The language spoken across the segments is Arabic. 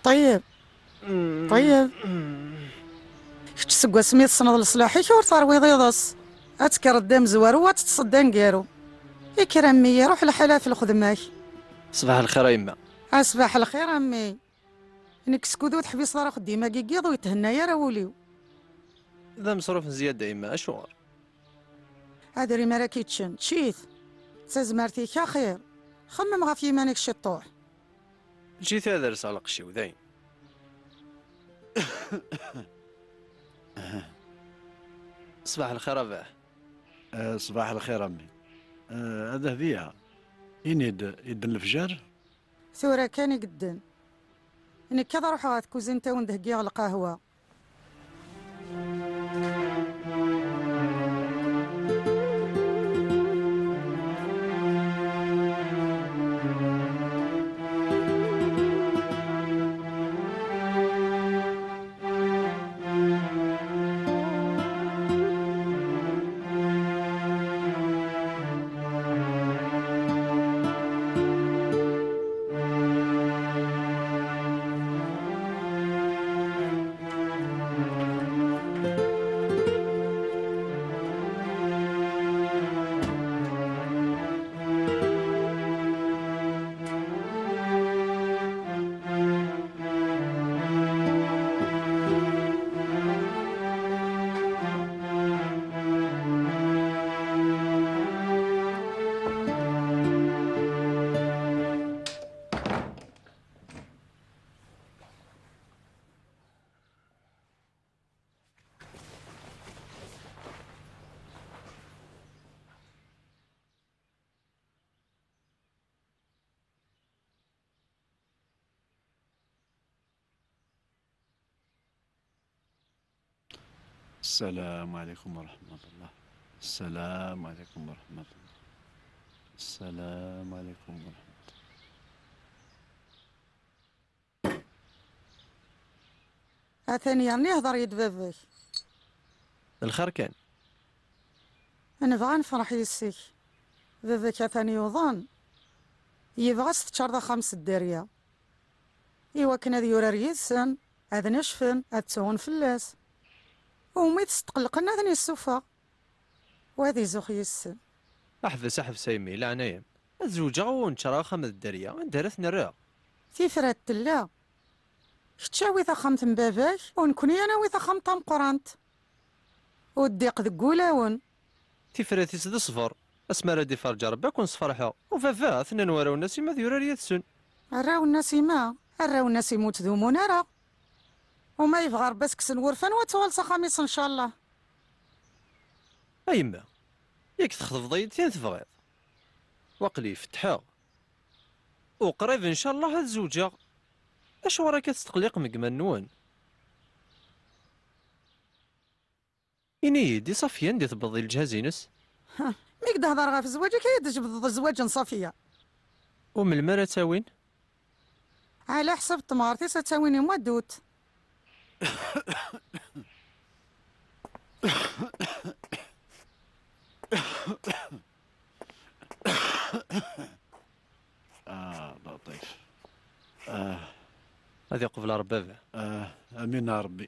طيب. طيب كنت تسقى سميت سنض لصلاحيك ور ترويض يضص اتكر الدم زوارو وتتصدى نقارو يكرم مي روح لحالها في الخدمة. صباح الخير يما. اصبح الخير امي. انك سكودو تحبيس دار خديمة كيكيض ويتهنى يا راوليو. ذا مصروف زيادة يما اشوار. ادري مراكيتشن تشيث تزمرتيك خير. خمم غا في يمانك شطوح. جيت هذا رسالة قشي وذاين. صباح الخير أباه. صباح الخير أمي. هذا هذيا ينيد يدن الفجر. ثورة كان قدن انك كذا روح غا كوزين تا وندهقيا القهوة. السلام عليكم ورحمة الله. السلام عليكم ورحمة الله. السلام عليكم ورحمة الله. اثاني يعني يهضر يد بابك. الخير كان. انا بغا نفرح يسيك. بابك اثاني يوضان يبغى ستشرد خمس الدارية. ايوا كان هذا يورا ريسن هذا نشفن هاد تسون فلاس ومي تستقلقنا ثاني السوفا وهذه زوخ يسن. أحبس يمي لا عنايم. الزوجة ونشرا خمس الدرية ندارت نرى. تيفرات تلا كتشاوي ذا خمت مباباك ونكوني انا وذا خمت مقرانت وديق ذقولاون تفراتي سد صفر. اسما ردي فرج ربك ونصفرحها وفافا ثنان وراو الناس ما ذيورا رياثسن. الراو الناس ما الراو الناس يموت ذومون راه وما يبغى رباسك سنورفان وتوالص خميس ان شاء الله. أيما ياك تخطف ضيدتين تبغيض وقلي فتحها وقريب ان شاء الله هاد الزوجة. اش وراك تستقلق مقما نون إني دي صفيان دي تبضي الجهازينس. ميك دهضر غا في زواجك هي تجبد الزواج صافية ومن المرة تاوين على حسب طمارتي ستاويني مودوت. لطيف. هذه قبل ربابه. امين يا ربي.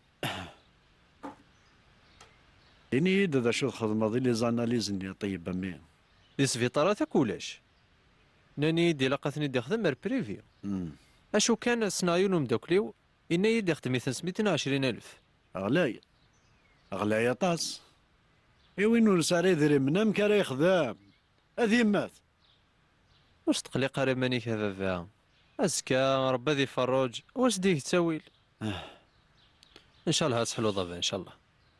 إني هذا شو الخدمة دي لي زاناليزني طيب امين. دي سفيطاراتك ولاش ناني دي لقاتني دي خدم بريفيو. اشو كان سنايون ومدوكليو إني يدي خدمي 520,000. غلاي غلاي طاس. وين ورسالي ذري منام كرا يخدم هذه مات. واش تقلق رمانيك هذا ذا أزكى ربي ذي فروج واش ديك تاويل. إن شاء الله هتحلو ضبا إن شاء الله.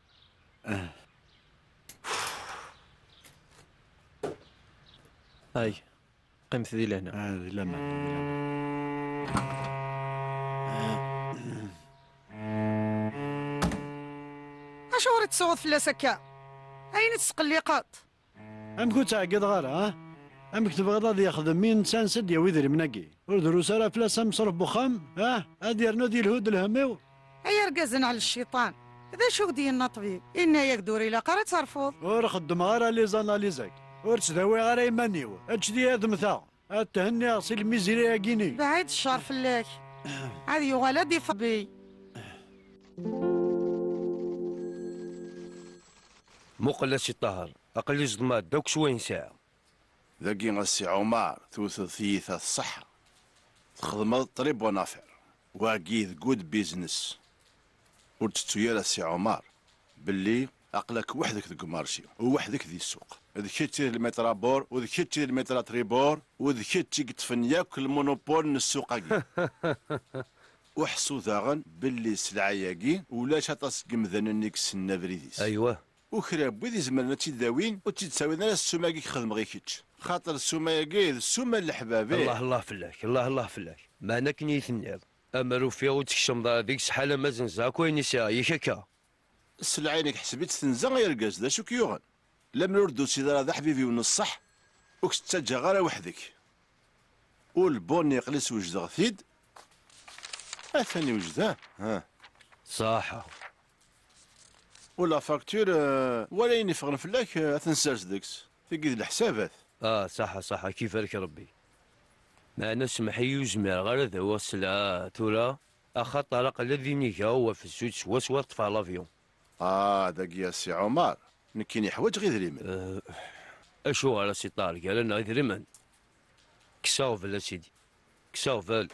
هاي قمت ذي لهنا. هذه لما اش وريت تصوت فلاس هكا اين تسقليقات. ام كنت عقد غير امك تبغى غادي يخدم مين سانسد يا ويدري مناكي ودروس راه فلاس مصرف بخام هادي رنو ديال الهود الهميو. اي رقازن على الشيطان هذا شو ديالنا طبيب إنا ياك دوري لا قرا ترفض. ور خدم غير لي زاناليزاك ور تداوي غير يمانيو هادشي دي هاد مثا تهني اصيل الميزيريا كيني بعيد الشر فلاك عاد يغال دي فبي. مقلة سي طاهر أقل زدمات دوك شوين ساعة. ذاكي غاسي عمر توث ثيثة الصحة تخدم طريب ونافر واكيد جود بيزنس وتتويا سي عمر باللي عقلك وحدك ذوك مارشي ووحدك ذي السوق ذكيتي المترا بور وذكيتي المترا تريبور وذكيتي قطفنياك المونوبول من السوق هاكي وحسو ذاغن باللي سلعياكي ولا شاطاس قمذان السنة فريديس. أيوه وخراب ويدي زمرنا تيداوين وتيتساوي لنا السوما كي خدم غير كيتش خاطر السوما كي السوما الحبابي. الله فلاك الله فلاك ما انا كني ثنيض اما روفيا وتكشم ذيك شحال ما زنزا كوين يسا يكاكا السلعينك حسبيت تنزا غير الكاز دا شو كيوغن لما نردو سيدي راه حبيبي ونصح وكتتجا غير وحدك والبون يقلس وجده غثيد اثاني وجده ها صح ولا فاكتور ولا ينفغن فلاك تنسرس ديكس في قيد الحسابات. صح كيف لك ربي ما انا سمحي وجمع غير ذا هو السلعة تورا اخا طلق الذي نيكا هو في السوق سوا طفى لافيون. داك يا سي عمر نكيني حوايج غير دريمن. اشو على سي طارق قال لنا غير دريمن كساوفل يا سيدي كساوفل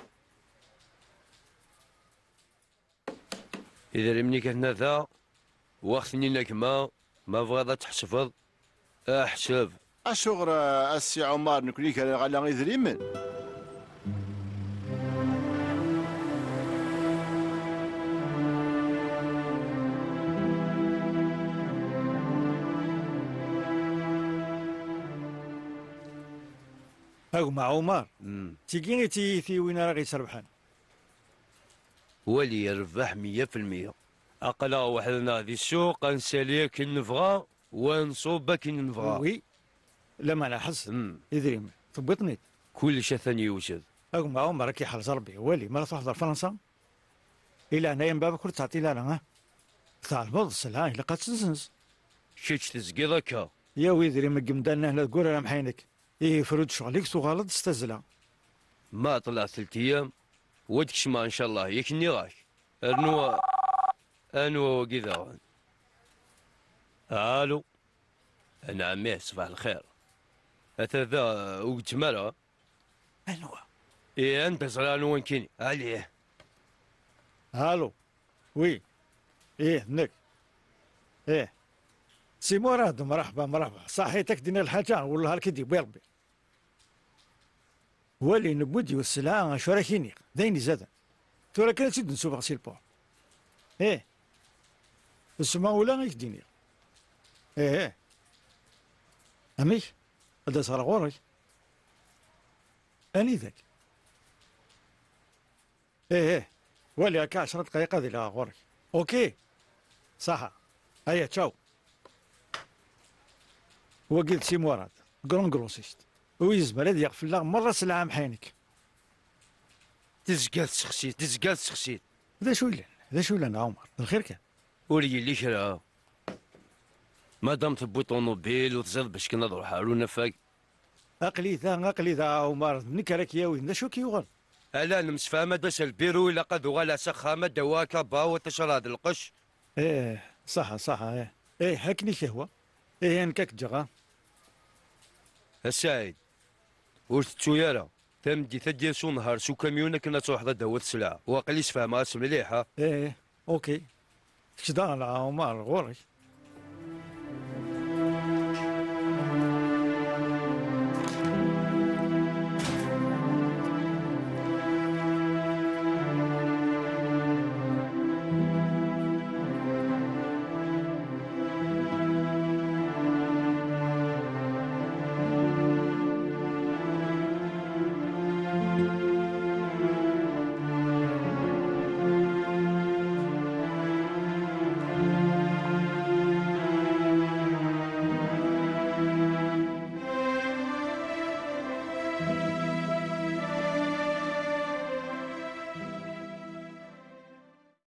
اذا رمني كان ذا واخذني لك ما بغا تحسفظ احسب اشغر السي عمر نكوني كان على غير دريمن. هاو مع عمر تيجيني تي وين راه غيتربحان ولي يربح 100%. أقلا وحدنا ذي السوق نسالي كي نبغى ونصوب كي نبغى. وي لا ما لاحظت يدري ثبطني كل شيء ثاني يوجد. هاو مع عمر كي حال ربي ولي ما تروح فرنسا إلا أنا من بابك كنت تعطي لنا ها تاع البض السلعة إلا قد تزنز كيتش تزقي ذاك يا ويدري ما قمدنا هنا تقول أنا محينك يفرد شغلك تغلط تستزلا ما طلع 3 أيام ودكش ما إن شاء الله يكني غاك أنو كذا. الو انا عمي صباح الخير هذا وقت مالا أنو ايه انت صرا وين كيني عليه. الو وي ايه نك ايه سي مراد مرحبا صحيتك دينا الحاجة والله الكدي بيربي ولي نبودي والسلعة شو راكيني دايني زادا تورا كان تزيد نسوق غسيل بور ايه السما ولا غيك ديني ايه اميك هذا صار غوري اني ذاك ايه ولي هكا 10 دقائق هذه لا غوري اوكي صح هيا تشاو وقلت سي مراد كرون كروسيست ويزبر هذا يقفل لها مرة سلعة محينك تزقال سخسيت ذا شو لنا عمر الخير كان ولي اللي شرا مادام تبوي طونوبيل وتزاد باش كنا نروح حالونا فاك اقلي ذا عمر نكرك يا وين شو كيوغل الا نمسفاهمة باش البيرو الا قد غالا سخامة دواكا باو تشراد القش. ايه صح ايه هكني كهوة ايه هنكك جغا السعيد ورثتو يارا تمدي تديسو نهار سو كاميونا كنا تروح ضد دوت السلعة واقلي سفاهمة اسم مليحة. ايه اوكي كدا على عمر غوري